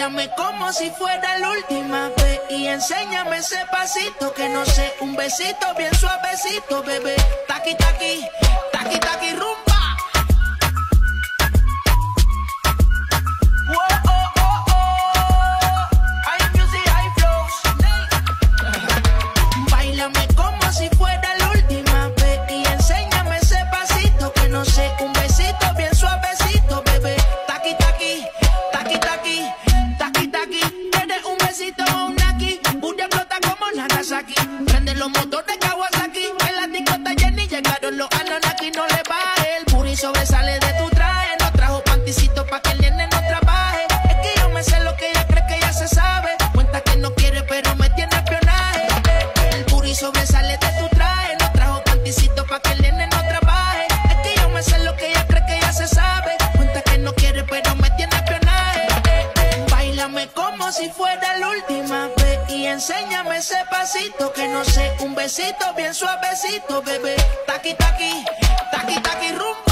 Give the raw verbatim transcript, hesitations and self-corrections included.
Báilame como si fuera la última vez y enséñame ese pasito que no sé, un besito bien suavecito, bebé. Taqui, taqui, taqui, taqui, rumba. Si fuera la última vez y enséñame ese pasito que no sé, un besito bien suavecito, bebé. Taqui, taqui, taqui, taqui, taqui, taqui. Tienes un besito o un aquí, Buria explota como Nagasaki. Prende los motores Kawasaki, en la discota Jenny llegaron los Ananaki. No le baje, el booty sobresale de tu traje. No trajo panticito pa' que el nene no trabaje. Es que yo me sé lo que ella cree que ya se sabe. Cuenta que no quiere pero me tiene espionaje. El booty sobresale de tu traje. No trajo panticito pa' que el nene no trabaje. Es que yo me sé lo que ella cree que ya se sabe. Cuenta que no quiere pero me tiene espionaje. Báilame como si fuera la última vez y enséñame ese pasito que no sé, un besito bien suavecito, bebé. Taqui, taqui, taqui, taqui, rumba.